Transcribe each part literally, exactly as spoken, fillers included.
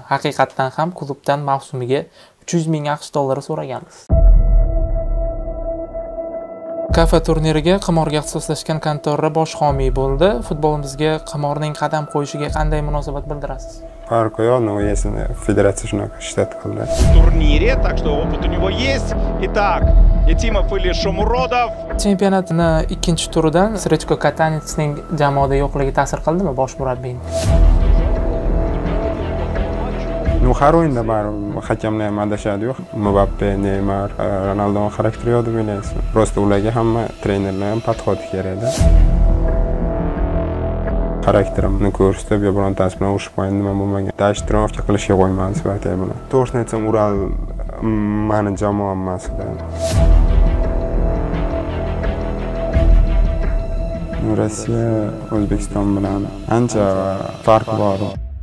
Haqiqatdan ham klubdan mavsumiga uch yuz ming aqsh dollari so'raganmiz. Kafa turniriga qimorga ixtisoslashgan kontora bosh homiy bo'ldi. Futbolimizga qimorning qadam qo'yishiga qanday munosabat bildirasiz? Farqi yo'q, но если федерация shunaqa shtat qildi. Турнире, так что опыт у него есть. Итак, Yetimov или Shomurodov. Chempionatning ikkinchi turidan Srechko Katanetsning jamoada yo'qligi ta'sir qildimi bosh murabbiyning? Ну, har o'yinda baribir hakamlar ham adashadi-yu. Mbappe, Neymar, Ronaldoning xarakteri yo'q deb o'ylaysiz. Prosta ularga hamma trenerlar ham podxod kerak-da. Xarakterimni ko'rsatib, yo birontasi bilan urushib qo'ygan nima bo'lmagan. Dash trenorovka qilishga qo'ymadi Spartak bilan. To'g'risini aytsam, Ural mani jamoam emas-da. Rossiya O'zbekiston bilan ancha farq bor.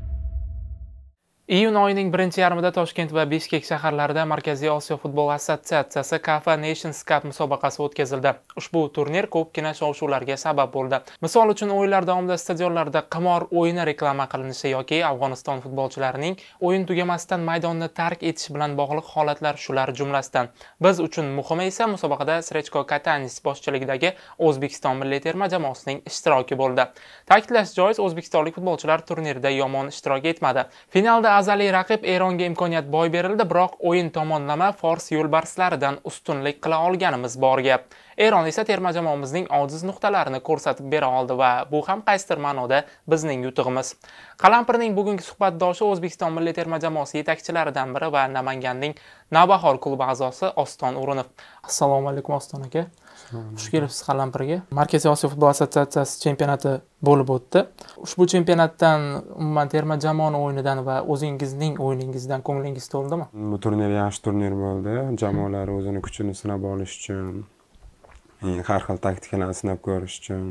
Iyun oyining birinchi yarmida Toshkent va Bishkek shaharlarida Markaziy Osiyo futbol assotsiatsiyasi Kafa Nations Cup musobaqasi o'tkazildi. Ushbu turnir ko'pgina shov-shuvlarga sabab bo'ldi. Misol uchun o'yinlar davomida stadionlarda qimor o'yini reklama qilinishi yoki Afg'oniston futbolchilarining o'yin tugamasdan maydonni tark etish bilan bog'liq holatlar shular jumlasidan. Biz uchun muhimi esa musobaqada Srechko Katanets boshchiligidagi O'zbekiston milliy terma jamoasining ishtiroki bo'ldi. Ta'kidlash joiz, o'zbekistonlik futbolchilar turnirda yomon ishtirok etmadi. Finalda azaliy raqib Eronga imkoniyat boy berildi, biroq o'yin tomonlama Fors yo'lbarslaridan ustunlik qila olganimiz bor gap. Eron esa terma jamoamizning ojiz nuqtalarini ko'rsatib bera oldi va bu ham qaysidir ma'noda bizning yutug'imiz. Qalampirning bugungi suhbatdoshi O'zbekiston milliy terma jamoasi yetakchilaridan biri va Namanganning Navbahor klubi a'zosi Oston O'runov. Assalomu alaykum Oston aka. Xush kelibsiz Qalampirga. Markaziy Osiyo futbol assotsiatsiyasi chempionati bo'lib o'tdi. Ushbu chempionatdan umuman terma jamoa o'yinidan va o'zingizning o'yiningizdan ko'nglingiz to'ldimi? Bu turnir yaxshi turnir bo'ldi. Jamoalar o'zini kuchini sinab olish uchun, har xil taktikalarni sinab ko'rish uchun.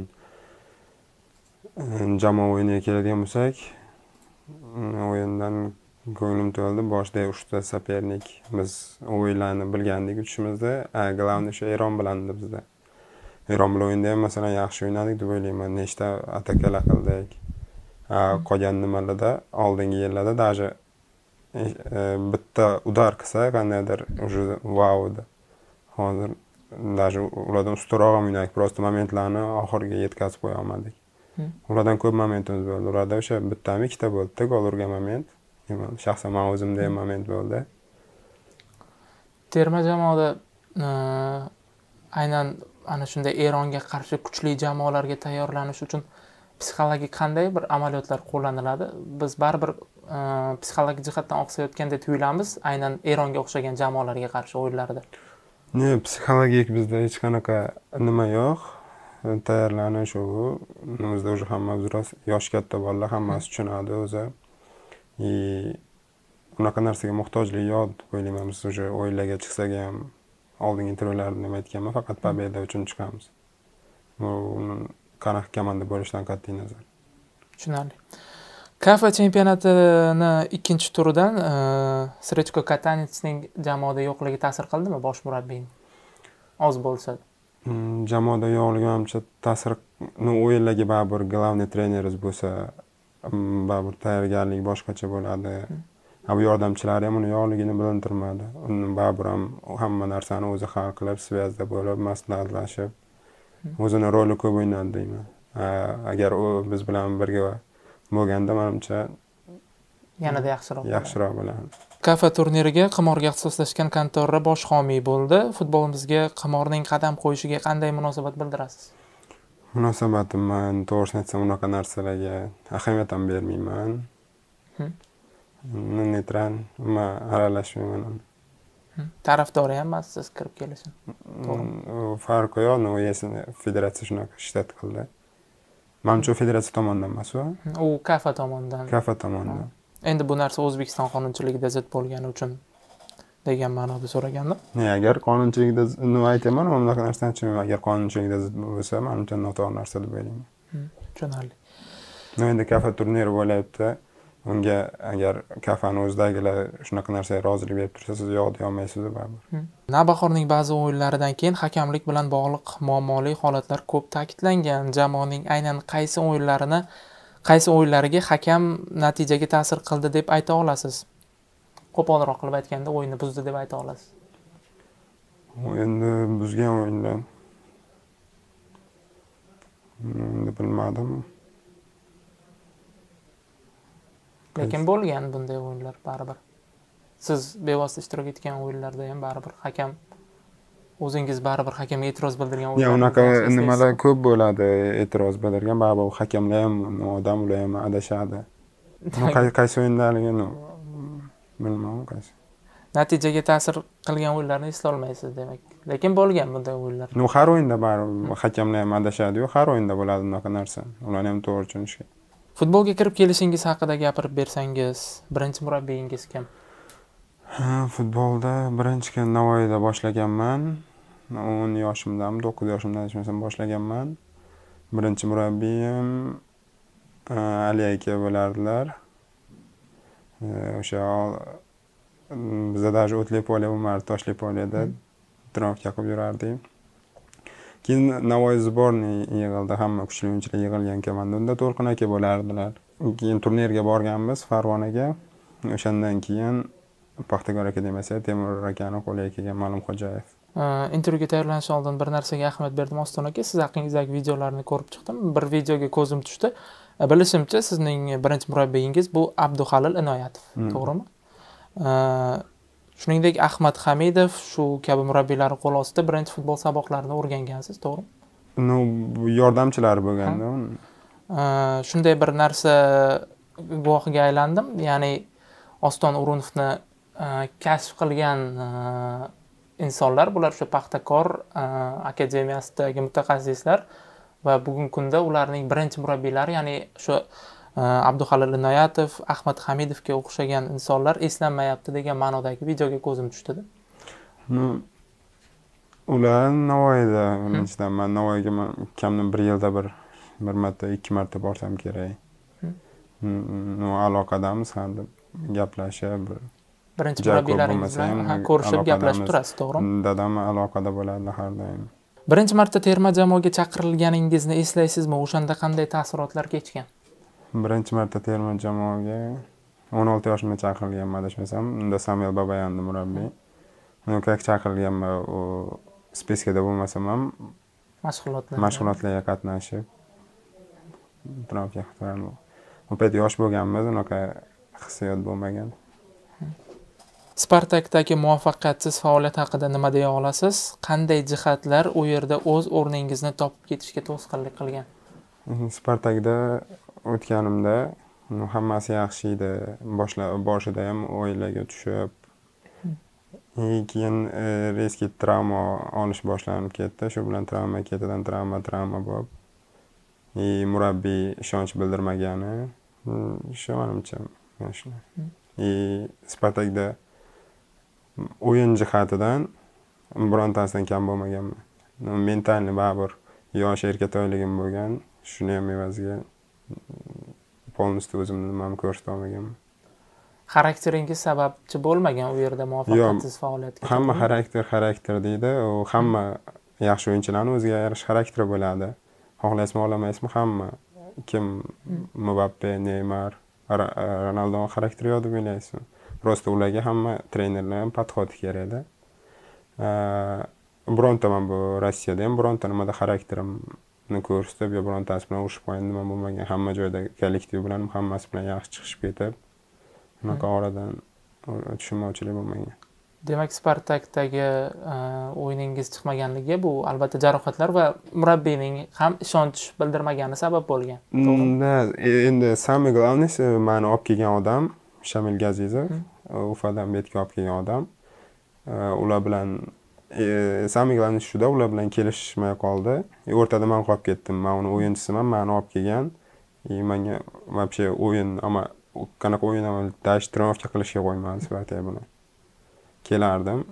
Jamoa o'yiniga keladigan bo'lsak, o'yindan ko'nglim to'ldi. Boshda uchta sopernik biz o'yinlarni bilgandik uchimizda, главное shu Eron bilandi bizda. Eron bilan o'yinda ham masalan yaxshi o'ynadik deb o'ylayman. Nechta atakalar qildik. Qolgan nimalarda oldingi yillarda даже bitta udar qilsa qandaydir уже vau edi. Hozir даже ulardan ustunroq o'ynadik, prosta momentlarni oxiriga yetkazib qo'ya olmadik. Ulardan ko'p momentimiz bo'ldi. Ularda o'sha bittami, ikkita bo'ldi gol urgan moment. Shaxsan men o'zimda ham moment bo'ldi. Terma jamoada aynan ana shunday Eronga qarshi kuchli jamoalarga tayyorlanish uchun psixologik qanday bir amaliyotlar qo'llaniladi? Biz baribir psixologik jihatdan oqsayotganda tuyulamiz, aynan Eronga o'xshagan jamoalarga qarshi o'yinlarda. Ne, psixologik bizda hech qanaqa nima yo'q. Tayyorlanish u. Bizda уже hamma biroz yosh katta bolalar hammasi tushunadi o'zi. И unaqa narsaga muhtojlik yo'q deb o'ylayman. Biz уже o'yinlarga chiqsak ham oldingi intervyularda nima aytganman, faqat pobeda uchun chiqamiz. Bu qanaqa komanda bo'lishidan qat'iy nazar. Tushunarli. Kafa chempionatini ikkinchi turidan Srechko Katanetsning jamoada yo'qligi ta'sir qildimi bosh murabbiyning? Oz bo'lsa. Jamoada yo'qligi menimcha ta'sir, no o'yinlarga baribir главный treneringiz bo'lsa, baribir tayyorgarlik boshqacha bo'ladi. Bu yordamchilari ham uni yo'qligini bilintirmadi. Uni baribir ham hamma narsani o'zi hal qilib, svязda bo'lib, maslahatlashib, o'zini roli ko'p o'ynadi deyman. Agar u biz bilan birga bo'lganda menimcha yanada yaxshiroq yaxshiroq bo'ladi. Kafa turniriga qimorga ixtisoslashgan kontora bosh homiy bo'ldi. Futbolimizga qimorning qadam qo'yishiga qanday munosabat bildirasiz? Munosabatim, men to'g'risini aytsam, unaqa narsalarga ahamiyat ham bermayman. Neytral, men aralashmayman. Tarafdori ham siz kirib kelasiz. To'g'ri. Farqi yo'q, no если federatsiya shunaqa shtat qildi. Menimcha federatsiya tomonidan emas u. U Kafa tomonidan. Kafa tomonidan. Endi bu narsa O'zbekiston qonunchiligida zid bo'lgani uchun degan ma'noda so'raganda. Ne, agar qonunchiligida nima aytaman, men bunaqa narsani tushunmayman. Agar qonunchiligida zid bo'lsa, menimcha noto'g'ri narsa deb o'ylayman. Tushunarli. No, endi Kafa turniri bo'layapti. Unga agar Kafani o'zidagilar shunaqa narsaga rozilik berib tursa, siz yo'q deya olmaysiz baribir. Navbahorning ba'zi o'yinlaridan keyin hakamlik bilan bog'liq muammoli holatlar ko'p ta'kidlangan. Jamoaning aynan qaysi o'yinlarini qaysi o'yinlariga hakam natijaga ta'sir qildi deb ayta olasiz? Qo'polroq qilib aytganda o'yinni buzdi deb ayta olasiz. O'yinni buzgan o'yinlar. Endi bilmadim. Lekin bo'lgan bunday o'yinlar baribir. Siz bevosita ishtirok etgan o'yinlarda ham baribir hakam o'zingiz baribir hakamga e'tiroz bildirgan o'yinlar. Ya unaqa nimalar ko'p bo'ladi, e'tiroz bildirgan, baribir hakamlar ham odam, ular ham adashadi. Qaysi o'yinlarni bilmadim qaysi. Natijaga ta'sir qilgan o'yinlarni eslay olmaysiz demak. Lekin bo'lgan bunday o'yinlar. No, har o'yinda baribir hakamlar ham adashadi-yu, har o'yinda bo'ladi unaqa narsa. Ular ham to'g'ri tushunishgan. Futbolga kirib kelishingiz haqida gapirib bersangiz, birinchi murabbiyingiz kim? Ha, futbolda birinchi kun Navoiyda boshlaganman. o'n yoshimdan, to'qqiz yoshimdan adashmasam boshlaganman. Birinchi murabbiyim Ali aka bo'lardilar. O'sha bizda даже o'tli polya bo'lmadi, toshli polyada trenorovka qilib yurardik. Keyin Navoiy zborniy yig'ildi, hamma kuchli o'yinchilar yig'ilgan komanda. Unda To'lqin aka bo'lardilar. Keyin turnirga borganmiz Farg'onaga. O'shandan keyin Paxtakor akademiyasiga Temur akani qo'liga kelgan Ma'lumxo'jayev. Intervyuga tayyorlanishdan oldin bir narsaga ahamiyat berdim Oston aka. Siz haqingizdagi videolarni ko'rib chiqdim. Bir videoga ko'zim tushdi. Bilishimcha, sizning birinchi murabbiyingiz bu Abduhalil Inoyatov, to'g'rimi? Shuningdek, Ahmad Hamidov shu kabi murabbiylar qo'l ostida birinchi futbol saboqlarini o'rgangansiz, to'g'rimi? No, yordamchilari bo'lganda. Shunday bir narsa guvohiga aylandim. Ya'ni Oston O'runovni kashf qilgan insonlar, bular o'sha Paxtakor akademiyasidagi mutaxassislar va bugungi kunda ularning birinchi murabbiylari, ya'ni shu Abduhalil Inoyatov, Ahmad Hamidovga o'xshagan insonlar eslanmayapti degan ma'nodagi videoga ko'zim tushdi. Ular Navoiyda, birinchidan men Navoiyga kamdan bir yilda bir bir marta, ikki marta borsam kerak. No, aloqadamiz ham gaplashib, birinchi murabbiylaringiz bilan ko'rishib gaplashib turasiz, to'g'rimi? Dadam aloqada bo'ladi har doim. Birinchi marta terma jamoaga chaqirilganingizni eslaysizmi? O'shanda qanday taassurotlar kechgan? Birinchi marta terma jamoaga o'n olti yoshimda chaqirilganman, adashmasam. Unda Samvel Babayandi murabbiy. Uni kak chaqirilganman, u speskada bo'lmasam ham mashg'ulotlar mashg'ulotlarga qatnashib trenorovka qilib. U payt yosh bo'lganmiz, unaqa hissiyot bo'lmagan. Spartakdagi muvaffaqiyatsiz faoliyat haqida nima deya olasiz? Qanday jihatlar u yerda o'z o'rningizni topib ketishga to'sqinlik qilgan? Spartakda o'tganimda hammasi yaxshi edi. Boshida ham o'yinlarga tushib, keyin reski travma olish boshlanib ketdi. Shu bilan travma ketidan travma travma bo'lib, murabbiy ishonch bildirmagani, shu menimcha mana shu. Spartakda o'yin jihatidan birontasidan kam bo'lmaganman. Mentalni baribir yosh erkatoyligim bo'lgan, shuni ham evaziga polностью o'zimni nimani ko'rsata olmaganman. Xarakteringiz sababchi bo'lmagan u yerda muvaffaqiyatsiz faoliyatga? Hamma xarakter xarakter deydi. U hamma yaxshi o'yinchilarning o'ziga yarasha xarakteri bo'ladi. Xohlaysizmi, xohlamaysizmi, hamma kim Mbappe, Neymar, Ronaldo xarakteri yo'q deb o'ylaysizmi? Prosta ularga hamma trenerlar ham podxod kerak-da. Bironta men bu Rossiyada ham bironta nimada xarakterimni ko'rsatib, yo birontasi bilan urushib qo'ygan nima bo'lmagan. Hamma joyda kollektiv bilan hammasi bilan yaxshi chiqishib ketib, unaqa oradan tushunmovchilik bo'lmagan. Demak, Spartakdagi o'yiningiz chiqmaganligi bu albatta jarohatlar va murabbiyning ham ishonch bildirmagani sabab bo'lgan. To'g'rimi? Endi самый главныйsi meni olib kelgan odam Shamil Gazizov, Ufadan betga olib kelgan odam. Ular bilan самый главныйsi shuda, ular bilan kelishmay qoldi. O'rtada men qolib ketdim. Men uni o'yinchisiman, meni olib kelgan. Menga вообще o'yin, ama qanaqa o'yin ham dash trenovka qilishga qo'ymadi Spartak buni. Kelardim.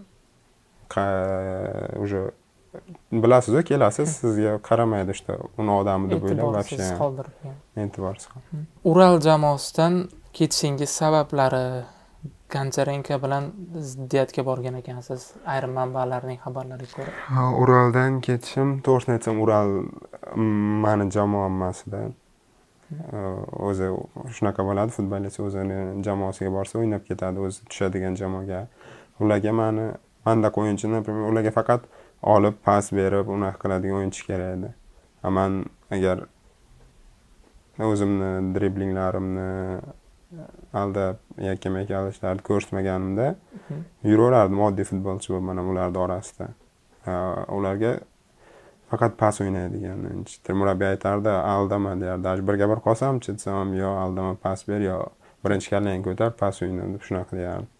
Уже bilasiz-ku, kelasiz, sizga qaramaydi işte uni odami deb o'ylab вообще e'tiborsiz qoldi. Ural jamoasidan ketishingiz sabablari, Gancharenko bilan ziddiyatga borgan ekansiz, ayrim manbalarning xabarlariga ko'ra. Uraldan ketishim, to'g'risini aytsam, Ural meni jamoam emasda. o'zi shunaqa bo'ladi, futbolchi o'zini jamoasiga borsa o'ynab ketadi, o'zi tushadigan jamoaga. Ularga mani manda o'yinchini, например, ularga faqat olib pas berib unaqa qiladigan o'yinchi kerak edi. Men agar o'zimni driblinglarimni aldab yakkama-yakka alishlarni ko'rsatmaganimda yuraverardim oddiy futbolchi bo'lib mana ularning orasida. Ularga faqat pas o'ynaydigan o'yinchi. Murabbiy aytardi, aldama derdi. Birga bir qolsam-chi desam, yo aldama pas ber, yo birinchi kallangni ko'tar, pas o'yna deb shunaqa deyardi.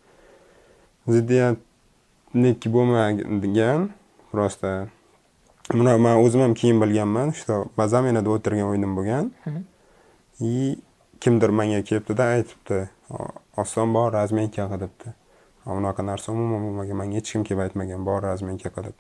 Ziddiyatlik bo'lmagan, prosta buni men o'zim ham keyin bilganman, shu bazaminada o'tirgan o'yinim bo'lgan. И kimdir menga kelibdi-da aytibdi, oson bor razmenka qil debdi. Unaqa narsa umuman bo'lmagan, menga hech kim kelib aytmagan, bor razmenka qil deb.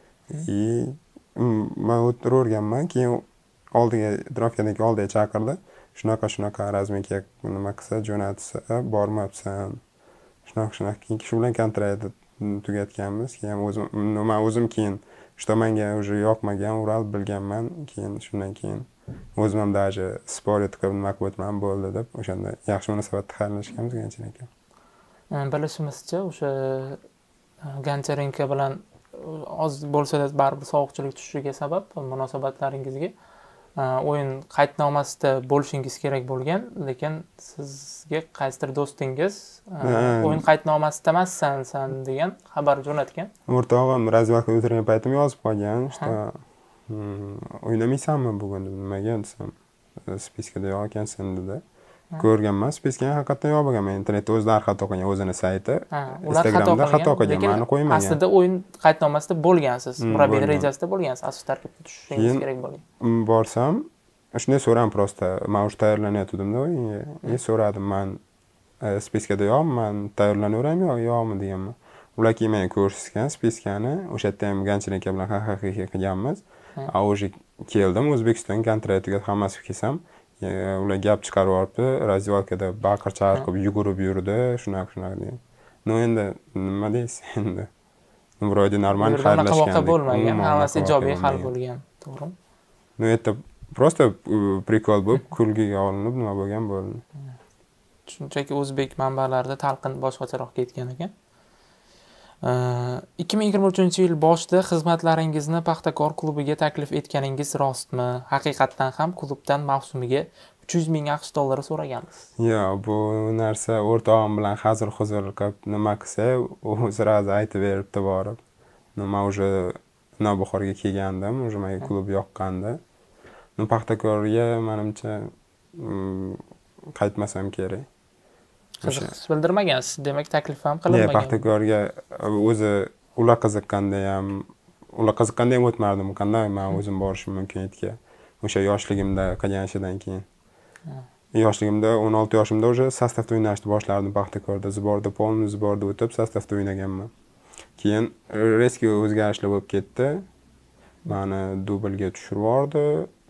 И men o'tiraverganman, keyin oldiga drafkadagi oldiga chaqirdi. Shunaqa shunaqa razmenka nima qilsa, jo'natsa, bormabsan. Shunaqa shunaqa keyin shu bilan kontrakt tugatganmiz. Keyin o'zim men o'zim keyin что menga уже yoqmagan, ural bilganman, keyin shundan keyin o'zim ham даже sport qilib nima qilib o'tmam bo'ldi deb o'shanda yaxshi munosabatda xayrlashganmiz Gancharenko. Bilishimizcha o'sha Gancharenko bilan oz bo'lsa-da baribir sovuqchilik tushishiga sabab munosabatlaringizga o'yin qaydnomasida bo'lishingiz kerak bo'lgan, lekin sizga qaysidir do'stingiz o'yin qaydnomasida emassan san degan xabar jo'natgan. O'rtog'im razvalkada o'tirgan paytim yozib qolgan, что o'ynamaysanmi bugun deb nimaga desam, spiskada yo'q ekansan dedi. Ko'rganman, spiskani haqiqatan yo'q bo'lgan. Internetda o'zlari xato qilgan, o'zini sayti. Instagramda xato qilgan, meni qo'ymagan. Aslida o'yin qaydnomasida bo'lgansiz, murabbiyning rejasida bo'lgansiz, asosiy tarkibda tushishingiz kerak bo'lgan. Borsam, shunday so'ram prosta, men o'sha tayyorlanayotgandim-da o'yinga. E so'radim, men spiskada yo'qmi, men tayyorlanaverammi yo'q, yo'qmi deganman. Ular keyin menga ko'rsatgan spiskani, o'sha yerda ham Gancharenko bilan haqiqiy qilganmiz. A o'sha keldim, O'zbekiston kontraktiga hammasi kelsam, ular gap chiqarib olibdi, razvalkada baqir chaqirib yugurib yurdi, shunaqa shunaqa degan. No endi nima deysiz endi? Vro'de normal xayrlashgan. Qanaqa bo'lmagan, hammasi ijobiy hal bo'lgan, to'g'rimi? No endi prosta prikol bo'lib, kulgiga olinib nima bo'lgan bo'ldi. Shunchaki o'zbek manbalarida talqin boshqacharoq ketgan ekan. ikki ming yigirma uchinchi yil boshida xizmatlaringizni Paxtakor klubiga taklif etganingiz rostmi? Haqiqatan ham klubdan mavsumiga uch yuz ming aqsh dollari so'ragansiz. Yo'q, bu narsa o'rtog'im bilan hazil-huzul qilib nima qilsa, u sirasi aytib beribdi borib. Nima уже Navbahorga kelgandim, уже menga klub yoqqandi. Nu Paxtakorga menimcha qaytmasam kerak. Qiziqish bildirmagansiz, demak taklif ham qilinmagan. Yo'q, Paxtakorga o'zi ular qiziqqanda ham, ular qiziqqanda ham o'tmadim, qanday men o'zim borishim mumkin etga. O'sha yoshligimda qilgan ishidan keyin. Yoshligimda o'n olti yoshimda уже sostavda o'ynashni boshlardim Paxtakorda, zborda, polni zborda o'tib sostavda o'ynaganman. Keyin reski o'zgarishlar bo'lib ketdi. Meni dublga tushirib yubordi.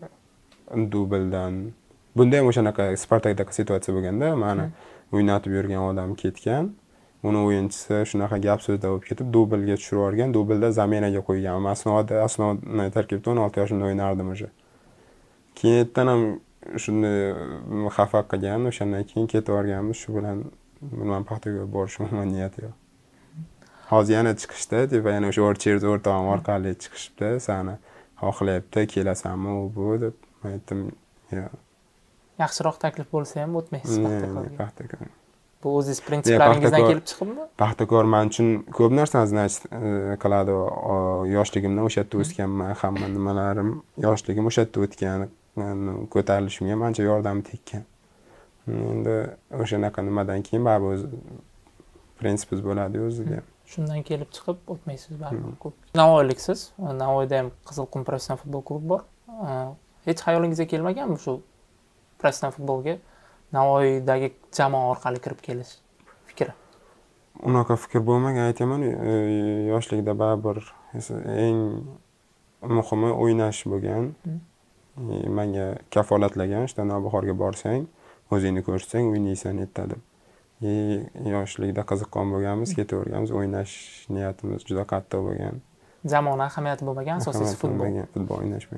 Dubldan bunda ham o'shanaqa Spartakdagi situatsiya bo'lganda, meni o'ynatib yurgan odam ketgan. Uni o'yinchisi shunaqa gap so'zda bo'lib ketib, dublga tushirib yuborgan, dublda zaminaga qo'ygan. Men asnoda asnoda tarkibda o'n olti yoshimda o'ynardim o'sha. Keyindan ham shuni xafa qilgan, o'shandan keyin ketib yuborganmiz, shu bilan men Paxtakorga borishim umuman niyat yo'q. Hozir yana chiqishda, deb yana o'sha Orchard o'rtog'im orqali chiqishibdi, seni xohlayapti, kelasanmi u bu deb aytdim, yo'q. Yaxshiroq taklif bo'lsa ham o'tmaysiz Paxtakorga. Paxtakor. Bu o'zingiz prinsiplaringizdan kelib chiqibmi? Paxtakor men uchun ko'p narsani значит qiladi. Yoshligimdan o'sha yerda o'sganman, hamma nimalarim yoshligim o'sha yerda o'tgan. Ko'tarilishimga ancha yordam tekkan. Endi o'shanaqa nimadan keyin baribir o'z prinsipingiz bo'ladi o'ziga. Shundan kelib chiqib o'tmaysiz baribir. Navoiyliksiz. Navoiyda ham Qizilqum professional futbol klubi bor. Hech xayolingizga kelmaganmi shu professional futbolga Navoiydagi jamoa orqali kirib kelish fikri? Unaqa fikr bo'lmagan, aytaman, yoshlikda baribir eng muhimi o'ynash bo'lgan. Menga kafolatlagan, işte Navbahorga borsang, o'zingni ko'rsang, o'ynaysan etadi. E yoshlikda qiziqqon bo'lganmiz, ketaverganmiz, o'ynash niyatimiz juda qattiq bo'lgan. Zamona ahamiyati bo'lmagan, asosiysi futbol. Futbol o'ynash bo'lgan.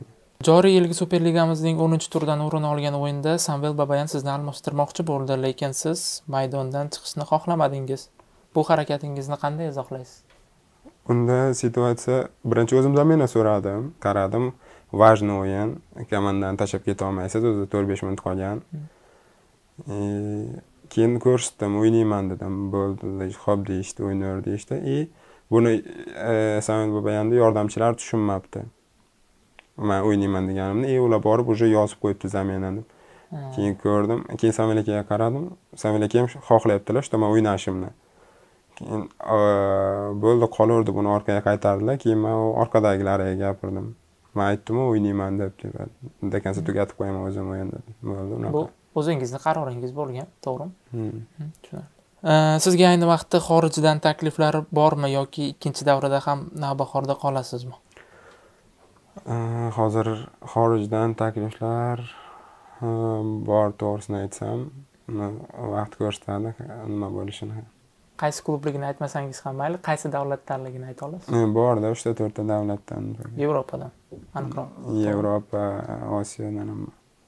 Joriy yilgi Superligamizning o'ninchi turidan o'rin olgan o'yinda Samvel Babayan sizni almashtirmoqchi bo'ldi, lekin siz maydondan chiqishni xohlamadingiz. Bu harakatingizni qanday izohlaysiz? Unda situatsiya birinchi o'zim zamina so'radim, qaradim, важный o'yin, komandadan tashlab keta olmaysiz, o'zi to'rt besh minut qolgan. E, keyin ko'rsatdim, o'ynayman dedim, bo'ldi, xo'p deyishdi, o'ynar deyishdi. E, buni e, Samvel Babayanning yordamchilari tushunmabdi. Men o'ynayman deganimni, e, ular borib уже yozib qo'yibdi zaminani. Keyin ko'rdim, keyin Samvel akaga qaradim, Samvel aka ham xohlayaptilar, что men o'ynashimni. Keyin bo'ldi, qolaverdi, buni orqaga qaytardilar. Keyin men orqadagilarga gapirdim. Men aytdim, o'ynayman deb, deb. Dekansa tugatib qo'yaman o'zim o'yinda. Bo'ldi, unaqa. Bu o'zingizning qaroringiz bo'lgan, to'g'rimi? Hmm. Sizga ayni vaqtda xorijdan takliflar bormi yoki ikkinchi davrada ham Navbahorda qolasizmi? Hozir xorijdan takliflar bor, to'g'risini aytsam, vaqt ko'rsatadi nima bo'lishini. Qaysi klubligini aytmasangiz ham mayli, qaysi davlatdanligini ayta olasiz? Borda uchta to'rtta davlatdan. Yevropadan, aniqroq. Yevropa, Osiyodan ham.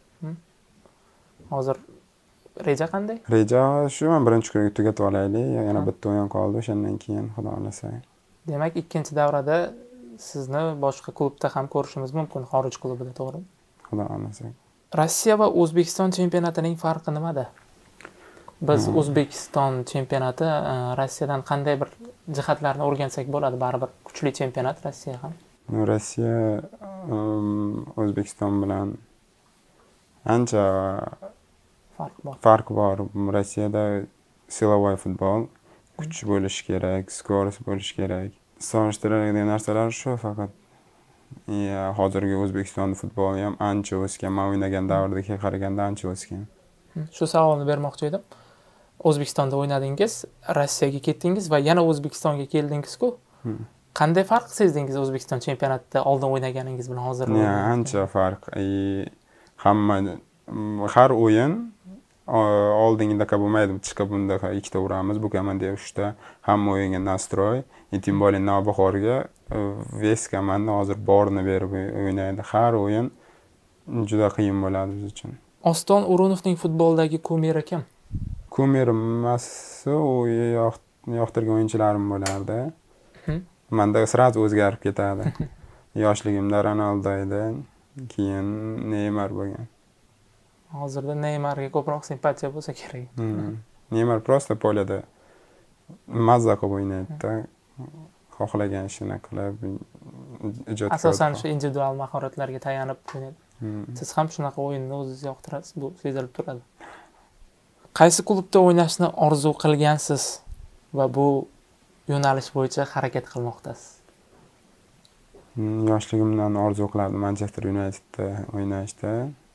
Hozir reja qanday? Reja shu, men birinchi kunga tugatib olaylik, yana bitta o'yin qoldi, o'shandan keyin xudo xolasa. Demak, ikkinchi davrada sizni boshqa klubda ham ko'rishimiz mumkin, xorij klubida, to'g'rimi? Xudo xolasa. Rossiya va O'zbekiston chempionatining farqi nimada? Biz O'zbekiston chempionati Rossiyadan qanday bir jihatlarni o'rgansak bo'ladi, baribir kuchli chempionat Rossiya ham. Rossiya O'zbekiston bilan ancha farq bor. Farq bor. Rossiyada silovoy futbol, kuch bo'lish kerak, skorost bo'lish kerak. Solishtiradigan narsalar shu faqat. Ya, hozirgi O'zbekiston futboli ham ancha o'sgan, men o'ynagan davrdagi qaraganda ancha o'sgan. Shu savolni bermoqchi edim. O'zbekistonda o'ynadingiz, Rossiyaga ketdingiz va yana O'zbekistonga keldingiz-ku. Qanday farq sezdingiz O'zbekiston chempionatida oldin o'ynaganingiz bilan hozir? Ya, ancha farq. Hamma har o'yin oldingidaqa bo'lmaydi, chiqqa bundaqa ikkita uramiz, bu komanda uchta, hamma o'yinga nastroy, tim более Navbahorga ves komanda hozir borini berib o'ynaydi. Har o'yin juda qiyin bo'ladi biz uchun. Oston O'runovning futboldagi kumiri kim? Kumirim emas, u yoqtirgan o'yinchilarim bo'lardi. Menda sразу o'zgarib ketadi. Yoshligimda Ronaldo edi, keyin Neymar bo'lgan. Hozirda Neymarga ko'proq simpatiya bo'lsa kerak. Neymar просто polada mazza qilib o'ynaydi, xohlagan ishini qilib, ijod qilib. Asosan shu individual mahoratlarga tayanib o'ynaydi. Siz ham shunaqa o'yinni o'zingiz yoqtirasiz, bu sezilib turadi. Qaysi klubda o'ynashni orzu qilgansiz va bu yo'nalish bo'yicha harakat qilmoqdasiz? Yoshligimdan orzu qilardim Manchester Unitedda o'ynashda.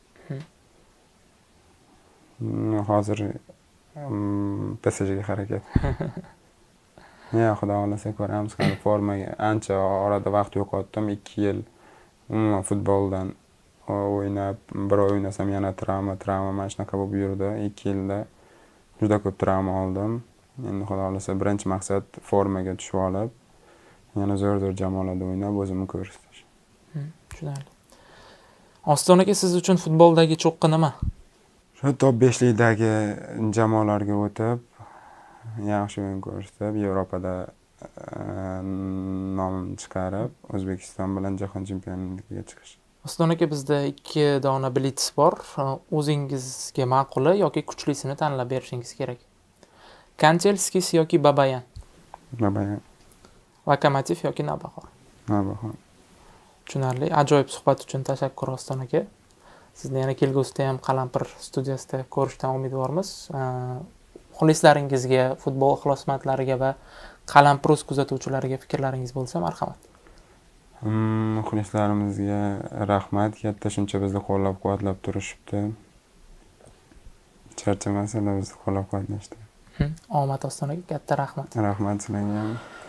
Hozir P S G ga harakat. Ya, xudo xolasa ko'ramiz, hali formaga ancha orada vaqt yo'qotdim, ikki yil umuman futboldan o'ynab, bir o'ynasam yana travma, travma mana shunaqa bo'lib yurdi. ikki yilda juda ko'p travma oldim. Endi xudo xolasa birinchi maqsad formaga tushib olib, yana zo'r-zo'r jamoalarda o'ynab o'zimni ko'rsatish. Tushunarli. Ostonaga siz uchun futboldagi cho'qqi nima? Shu top beshlikdagi jamoalarga o'tib, yaxshi o'yin ko'rsatib, Yevropada nomimni chiqarib, O'zbekiston bilan jahon chempionligiga chiqish. Ostonaga bizda ikki dona blitz bor. O'zingizga ma'quli yoki kuchlisini tanlab berishingiz kerak. Kanchelskis yoki Babayan? Babayan. Lokomotiv yoki Navbahor? Navbahor. Tushunarli. Ajoyib suhbat uchun tashakkur Ostonaga. Sizni yana kelgusida ham Qalampir studiyasida ko'rishdan umidvormiz. Muxlislaringizga, futbol ixlosmandlariga va Qalampir kuzatuvchilariga fikrlaringiz bo'lsa, marhamat. Muxlislarimizga rahmat, katta shuncha bizni qo'llab-quvvatlab turishibdi. Charchamaslar bizni qo'llab-quvvatlashdi. Omad Ostonaga katta rahmat. Rahmat sizlarga ham.